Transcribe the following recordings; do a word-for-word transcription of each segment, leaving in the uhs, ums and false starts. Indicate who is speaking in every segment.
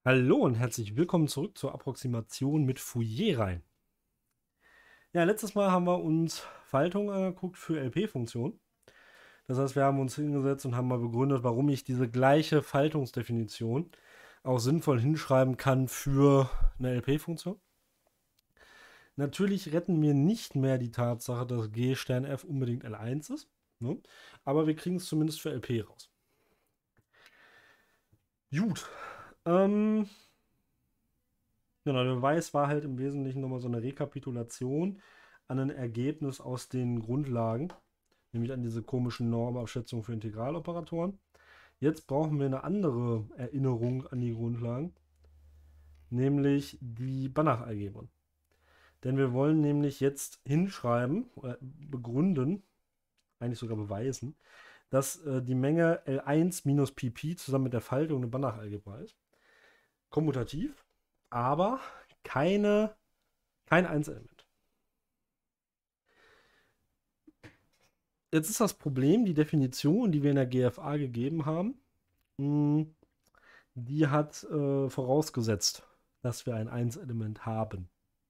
Speaker 1: Hallo und herzlich willkommen zurück zur Approximation mit Fourier-Reihen. Ja, letztes Mal haben wir uns Faltungen angeguckt für L P-Funktionen. Das heißt, wir haben uns hingesetzt und haben mal begründet, warum ich diese gleiche Faltungsdefinition auch sinnvoll hinschreiben kann für eine L P-Funktion. Natürlich retten wir nicht mehr die Tatsache, dass G Stern F unbedingt L eins ist, ne? Aber wir kriegen es zumindest für L P raus. Gut. Ähm, Genau, der Beweis war halt im Wesentlichen nochmal so eine Rekapitulation an ein Ergebnis aus den Grundlagen, nämlich an diese komischen Normabschätzungen für Integraloperatoren. Jetzt brauchen wir eine andere Erinnerung an die Grundlagen, nämlich die Banach-Algebren. Denn wir wollen nämlich jetzt hinschreiben oder begründen, eigentlich sogar beweisen, dass äh, die Menge L eins minus Pp zusammen mit der Faltung eine Banach-Algebra ist. Kommutativ, aber keine, kein Einzelement. Jetzt ist das Problem, die Definition, die wir in der G F A gegeben haben, mh, die hat äh, vorausgesetzt, dass wir ein Einselement haben.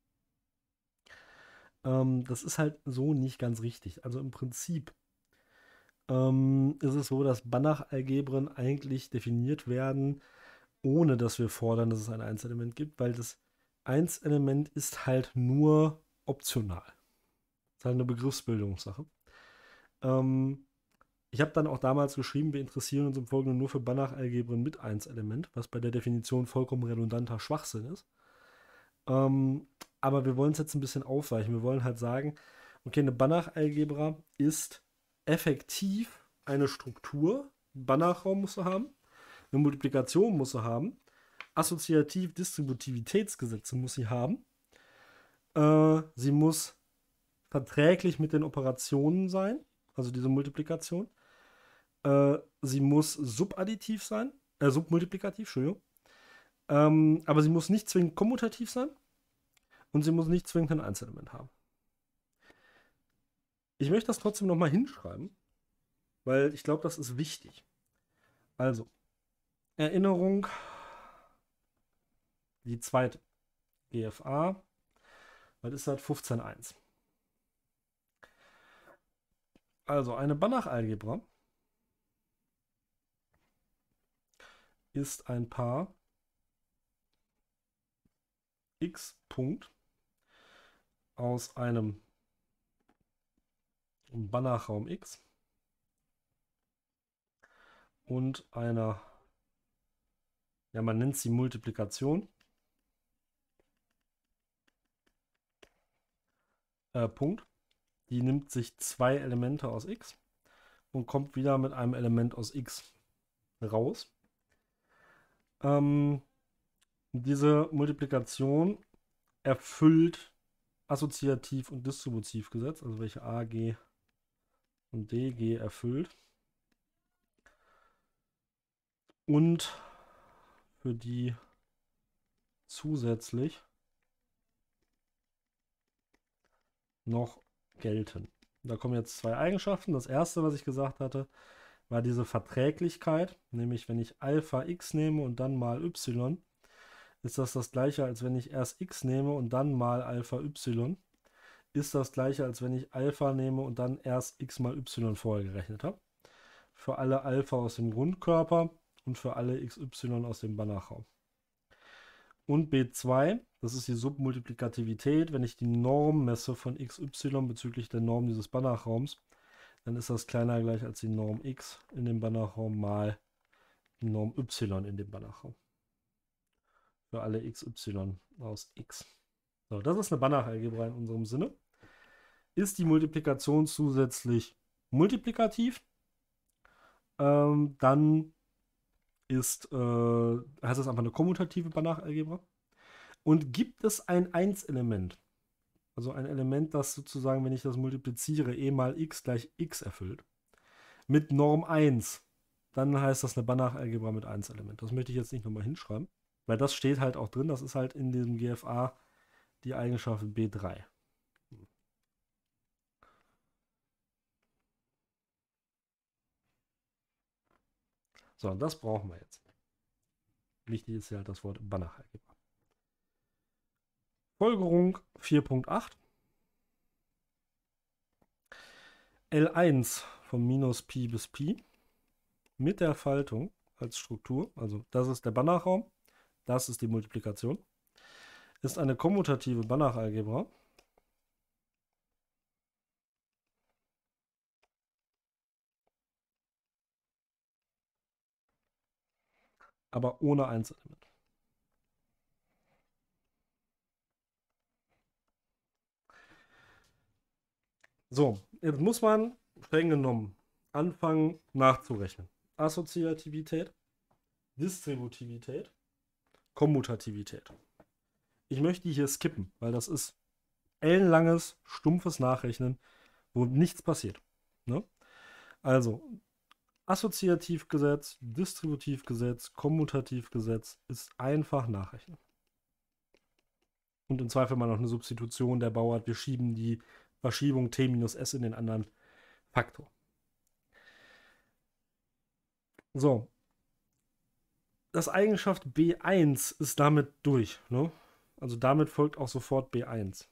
Speaker 1: Ähm, das ist halt so nicht ganz richtig. Also im Prinzip ähm, ist es so, dass Banach-Algebren eigentlich definiert werden, ohne dass wir fordern, dass es ein Einselement gibt, weil das Einselement ist halt nur optional. Das ist halt eine Begriffsbildungssache. Ähm, Ich habe dann auch damals geschrieben, wir interessieren uns im Folgenden nur für Banach-Algebren mit eins-Element, was bei der Definition vollkommen redundanter Schwachsinn ist. Ähm, aber wir wollen es jetzt ein bisschen aufweichen. Wir wollen halt sagen, okay, eine Banach-Algebra ist effektiv eine Struktur. Banach-Raum muss sie haben, eine Multiplikation muss sie haben, Assoziativ-Distributivitätsgesetze muss sie haben. Äh, sie muss verträglich mit den Operationen sein, also diese Multiplikation. Äh, sie muss subadditiv sein, äh, submultiplikativ, Entschuldigung. Ähm, aber sie muss nicht zwingend kommutativ sein und sie muss nicht zwingend ein Einzelement haben. Ich möchte das trotzdem nochmal hinschreiben, weil ich glaube, das ist wichtig. Also, Erinnerung, die zweite G F A, was ist das? fünfzehn Punkt eins. Also, eine Banach-Algebra ist ein Paar x Punkt aus einem Banachraum X und einer, ja, man nennt sie Multiplikation, äh, Punkt. Die nimmt sich zwei Elemente aus X und kommt wieder mit einem Element aus X raus. Ähm, diese Multiplikation erfüllt Assoziativ- und Distributivgesetz, also welche A, G und D, G erfüllt. Und für die zusätzlich noch gelten. Da kommen jetzt zwei Eigenschaften. Das erste, was ich gesagt hatte, war diese Verträglichkeit, nämlich wenn ich Alpha x nehme und dann mal y, ist das das gleiche, als wenn ich erst x nehme und dann mal Alpha y, ist das gleiche, als wenn ich Alpha nehme und dann erst x mal y vorher gerechnet habe. Für alle Alpha aus dem Grundkörper und für alle xy aus dem Banachraum. Und B zwei, das ist die Submultiplikativität. Wenn ich die Norm messe von xy bezüglich der Norm dieses Banachraums, dann ist das kleiner gleich als die Norm x in dem Banachraum mal die Norm y in dem Banachraum. Für alle xy aus x. So, das ist eine Banach-Algebra in unserem Sinne. Ist die Multiplikation zusätzlich multiplikativ, ähm, dann ist, äh, heißt das einfach eine kommutative Banach-Algebra. Und gibt es ein Eins-Element, also ein Element, das sozusagen, wenn ich das multipliziere, e mal x gleich x erfüllt, mit Norm eins, dann heißt das eine Banach-Algebra mit eins-Element. Das möchte ich jetzt nicht nochmal hinschreiben, weil das steht halt auch drin, das ist halt in diesem G F A die Eigenschaft B drei. So, das brauchen wir jetzt. Wichtig ist ja halt das Wort Banach-Algebra. Folgerung vier Punkt acht. L eins von minus Pi bis Pi mit der Faltung als Struktur, also das ist der Banach-Raum, das ist die Multiplikation, ist eine kommutative Banach-Algebra. Aber ohne Einzelement. So, jetzt muss man streng genommen anfangen nachzurechnen. Assoziativität, Distributivität, Kommutativität. Ich möchte die hier skippen, weil das ist ellenlanges, stumpfes Nachrechnen, wo nichts passiert. Ne? Also, Assoziativgesetz, Distributivgesetz, Kommutativgesetz ist einfach nachrechnen. Und im Zweifel mal noch eine Substitution der Bauart. Wir schieben die Verschiebung t minus s in den anderen Faktor. So. Das Eigenschaft B eins ist damit durch. Ne? Also damit folgt auch sofort B eins.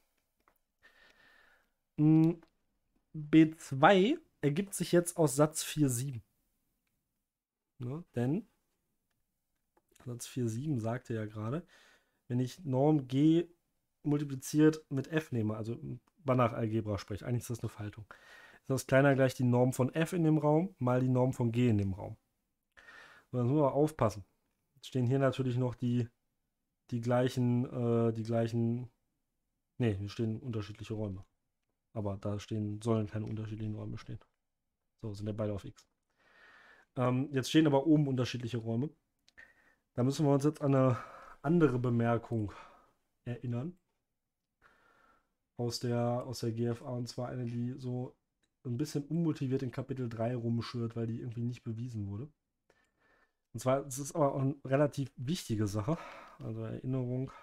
Speaker 1: B zwei ergibt sich jetzt aus Satz vier Punkt sieben. Ne? Denn Satz vier Punkt sieben sagte ja gerade, wenn ich Norm G multipliziert mit f nehme, also Banach-Algebra spreche, eigentlich ist das eine Faltung, ist das kleiner gleich die Norm von f in dem Raum mal die Norm von g in dem Raum. Und dann müssen wir aufpassen. Jetzt stehen hier natürlich noch die, die gleichen, äh, die gleichen, nee, hier stehen unterschiedliche Räume. Aber da stehen, sollen keine unterschiedlichen Räume stehen. So, sind ja beide auf x. Ähm, jetzt stehen aber oben unterschiedliche Räume. Da müssen wir uns jetzt an eine andere Bemerkung erinnern. Aus der, aus der G F A, und zwar eine, die so ein bisschen unmotiviert in Kapitel drei rumschwirrt, weil die irgendwie nicht bewiesen wurde. Und zwar, es ist aber auch eine relativ wichtige Sache, also Erinnerung.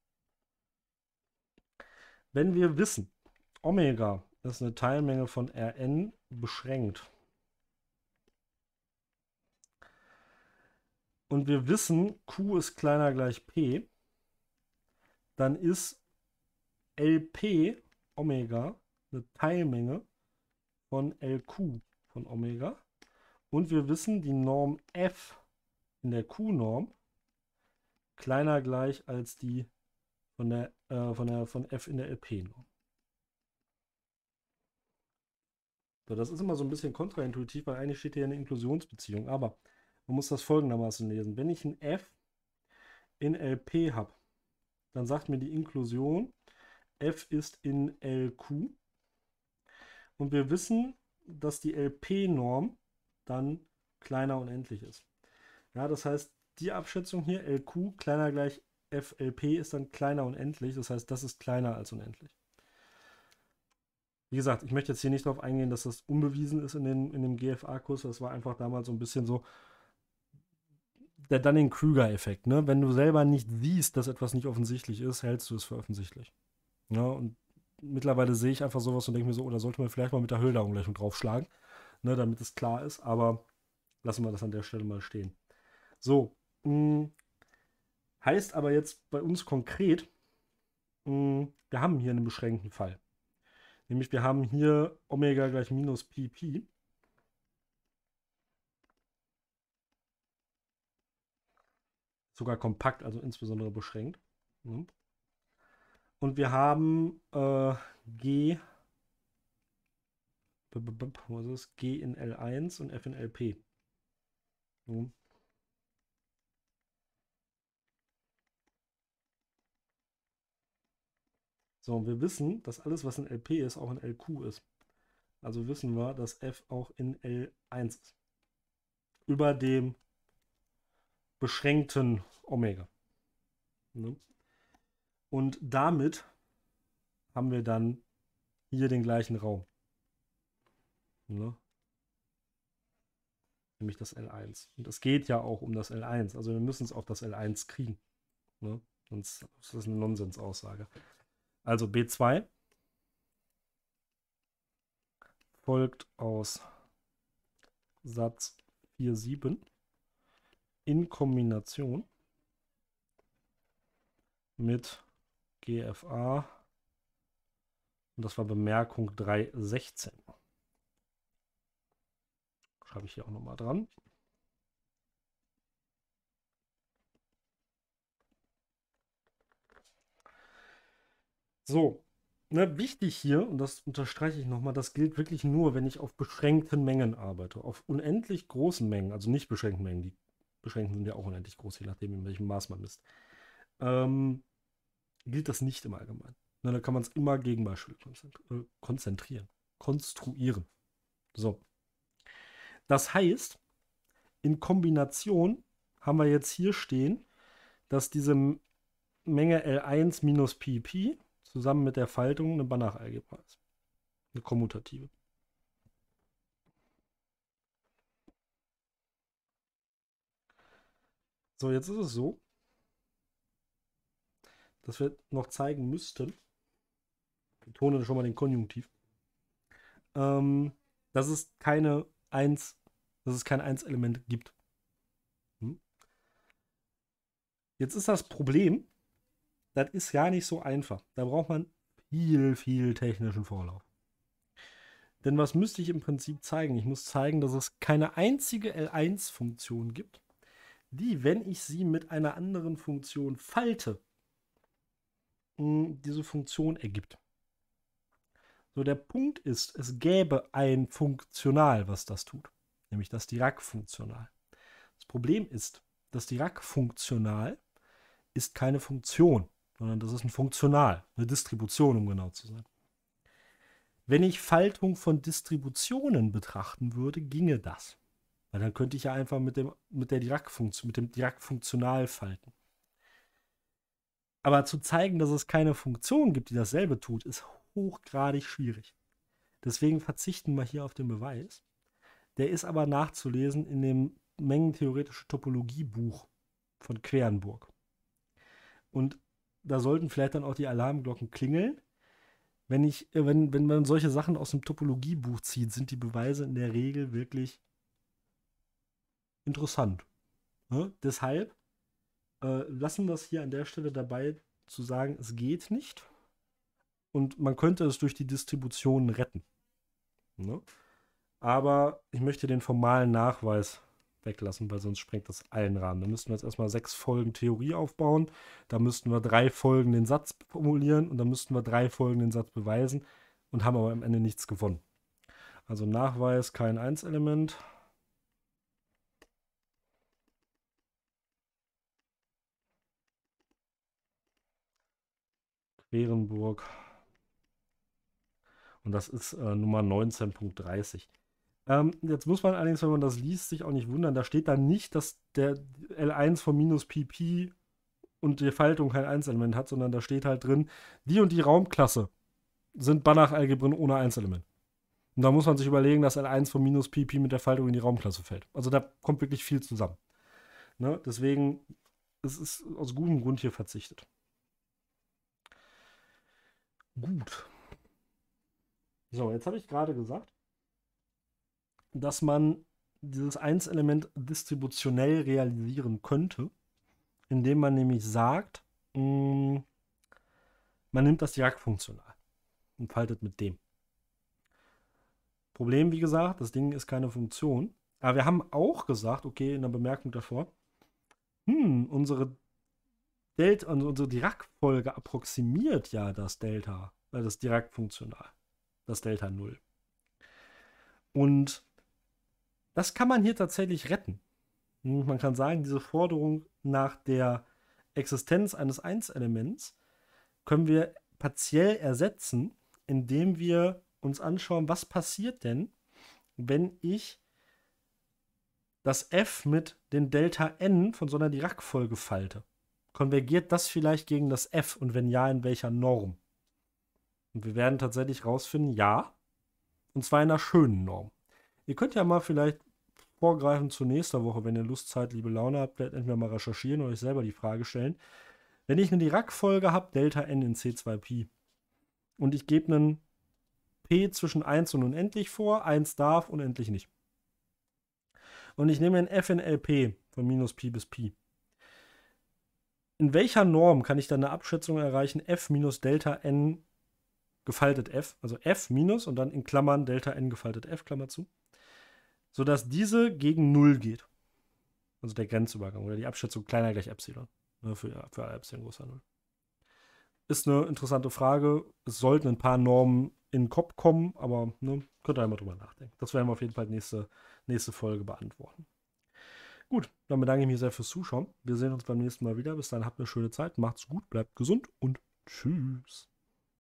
Speaker 1: Wenn wir wissen, Omega ist eine Teilmenge von Rn beschränkt, und wir wissen, Q ist kleiner gleich P, dann ist L P Omega eine Teilmenge von L Q von Omega. Und wir wissen, die Norm F in der Q-Norm kleiner gleich als die von der, äh, von der von F in der L P-Norm. So, das ist immer so ein bisschen kontraintuitiv, weil eigentlich steht hier eine Inklusionsbeziehung. Aber man muss das folgendermaßen lesen. Wenn ich ein F in L P habe, dann sagt mir die Inklusion, F ist in L Q. Und wir wissen, dass die L P-Norm dann kleiner unendlich ist. Ja, das heißt, die Abschätzung hier, L Q kleiner gleich F L P, ist dann kleiner unendlich. Das heißt, das ist kleiner als unendlich. Wie gesagt, ich möchte jetzt hier nicht darauf eingehen, dass das unbewiesen ist in, den, in dem G F A-Kurs. Das war einfach damals so ein bisschen so der Dunning-Kruger-Effekt. Ne? Wenn du selber nicht siehst, dass etwas nicht offensichtlich ist, hältst du es für offensichtlich. Ja, und mittlerweile sehe ich einfach sowas und denke mir so, oder sollte man vielleicht mal mit der Hölder-Ungleichung draufschlagen, ne, damit es klar ist. Aber lassen wir das an der Stelle mal stehen. So, mh, heißt aber jetzt bei uns konkret, mh, wir haben hier einen beschränkten Fall. Nämlich wir haben hier Omega gleich minus Pi Pi. Sogar kompakt, also insbesondere beschränkt. Ne? Und wir haben äh, G, was ist das? G in L eins und F in L P. Ne? So, und wir wissen, dass alles, was in L P ist, auch in L Q ist. Also wissen wir, dass F auch in L eins ist. Über dem beschränkten Omega. Ne? Und damit haben wir dann hier den gleichen Raum. Ne? Nämlich das L eins. Und es geht ja auch um das L eins. Also wir müssen es auf das L eins kriegen. Ne? Sonst ist das eine Nonsensaussage. Also B zwei folgt aus Satz vier Punkt sieben in Kombination mit G F A. Und das war Bemerkung drei Punkt sechzehn. Schreibe ich hier auch nochmal dran. So, ne, wichtig hier, und das unterstreiche ich nochmal, das gilt wirklich nur, wenn ich auf beschränkten Mengen arbeite. Auf unendlich großen Mengen, also nicht beschränkten Mengen, die beschränkten sind ja auch unendlich groß, je nachdem, in welchem Maß man misst. Ähm, gilt das nicht im Allgemeinen. Ne, da kann man es immer Gegenbeispiele konzentrieren, konstruieren. So. Das heißt, in Kombination haben wir jetzt hier stehen, dass diese Menge L eins minus Pi Pi zusammen mit der Faltung eine Banach-Algebra ist. Eine kommutative. So, jetzt ist es so, dass wir noch zeigen müssten, ich betone schon mal den Konjunktiv, ähm, dass es keine eins, dass es kein eins-Element gibt. Hm? Jetzt ist das Problem, das ist gar nicht so einfach. Da braucht man viel, viel technischen Vorlauf. Denn was müsste ich im Prinzip zeigen? Ich muss zeigen, dass es keine einzige L eins-Funktion gibt, die, wenn ich sie mit einer anderen Funktion falte, diese Funktion ergibt. So, der Punkt ist, es gäbe ein Funktional, was das tut, nämlich das Dirac-Funktional. Das Problem ist, das Dirac-Funktional ist keine Funktion, sondern das ist ein Funktional, eine Distribution, um genau zu sein. Wenn ich Faltung von Distributionen betrachten würde, ginge das. Weil dann könnte ich ja einfach mit dem, mit der Dirac-Funktion, mit dem Dirac-Funktional falten. Aber zu zeigen, dass es keine Funktion gibt, die dasselbe tut, ist hochgradig schwierig. Deswegen verzichten wir hier auf den Beweis. Der ist aber nachzulesen in dem Mengentheoretische Topologie-Buch von Querenburg. Und da sollten vielleicht dann auch die Alarmglocken klingeln. Wenn, ich, wenn, wenn man solche Sachen aus dem Topologiebuch zieht, sind die Beweise in der Regel wirklich interessant. Ne? Deshalb äh, lassen wir es hier an der Stelle dabei zu sagen, es geht nicht. Und man könnte es durch die Distribution retten. Ne? Aber ich möchte den formalen Nachweis weglassen, weil sonst sprengt das allen Rahmen. Da müssten wir jetzt erstmal sechs Folgen Theorie aufbauen. Da müssten wir drei Folgen den Satz formulieren und dann müssten wir drei Folgen den Satz beweisen und haben aber am Ende nichts gewonnen. Also Nachweis, kein eins-Element. Querenburg. Und das ist äh, Nummer neunzehn Punkt dreißig. Ähm, jetzt muss man allerdings, wenn man das liest, sich auch nicht wundern. Da steht dann nicht, dass der L eins von minus Pi Pi und die Faltung kein Einselement hat, sondern da steht halt drin, die und die Raumklasse sind Banach-Algebren ohne Einselement. Und da muss man sich überlegen, dass L eins von minus Pi Pi mit der Faltung in die Raumklasse fällt. Also da kommt wirklich viel zusammen. Ne? Deswegen es ist aus gutem Grund hier verzichtet. Gut. So, jetzt habe ich gerade gesagt, dass man dieses Einselement distributionell realisieren könnte, indem man nämlich sagt, mh, man nimmt das Dirac-Funktional und faltet mit dem. Problem, wie gesagt, das Ding ist keine Funktion. Aber wir haben auch gesagt, okay, in der Bemerkung davor, hm, unsere Delta, also unsere Dirac-Folge approximiert ja das Delta, äh, das Dirac-Funktional, das Delta null. Und das kann man hier tatsächlich retten. Man kann sagen, diese Forderung nach der Existenz eines Einselements können wir partiell ersetzen, indem wir uns anschauen, was passiert denn, wenn ich das f mit den Delta n von so einer Dirac-Folge falte. Konvergiert das vielleicht gegen das f und wenn ja, in welcher Norm? Und wir werden tatsächlich rausfinden, ja, und zwar in einer schönen Norm. Ihr könnt ja mal vielleicht vorgreifen zu nächster Woche, wenn ihr Lust, Zeit, Liebe, Laune habt, vielleicht entweder mal recherchieren oder euch selber die Frage stellen. Wenn ich eine Dirac-Folge habe, Delta n in C zwei Pi, und ich gebe einen P zwischen eins und unendlich vor, eins darf, unendlich nicht. Und ich nehme ein f in L P von minus Pi bis Pi. in welcher Norm kann ich dann eine Abschätzung erreichen, f minus Delta n gefaltet f, also f minus und dann in Klammern Delta n gefaltet f, Klammer zu, sodass diese gegen null geht. Also der Grenzübergang oder die Abschätzung kleiner gleich Epsilon. Ne, für, für Epsilon größer null. Ist eine interessante Frage. Es sollten ein paar Normen in den Kopf kommen, aber ne, könnt ihr einmal drüber nachdenken. Das werden wir auf jeden Fall nächste, nächste Folge beantworten. Gut, dann bedanke ich mich sehr fürs Zuschauen. Wir sehen uns beim nächsten Mal wieder. Bis dahin habt eine schöne Zeit. Macht's gut, bleibt gesund und tschüss.